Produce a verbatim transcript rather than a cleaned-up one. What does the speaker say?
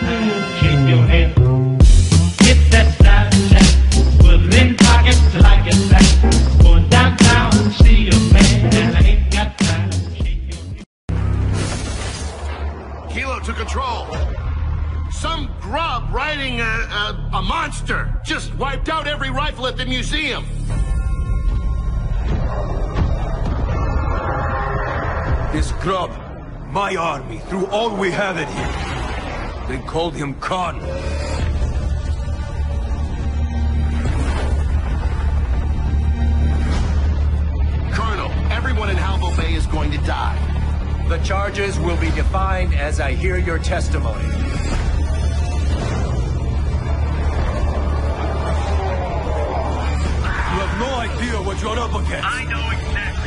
shake your head. Get that style check, pulling pockets like it's black. Going downtown, see a man, and I ain't got time to shake your head. Kilo to control. Some grub riding a, a, a monster just wiped out every rifle at the museum. This grub, my army, threw all we have at him. They called him Khan. Colonel, everyone in Halvo Bay is going to die. The charges will be defined as I hear your testimony. You have no idea what you're up against. I know exactly.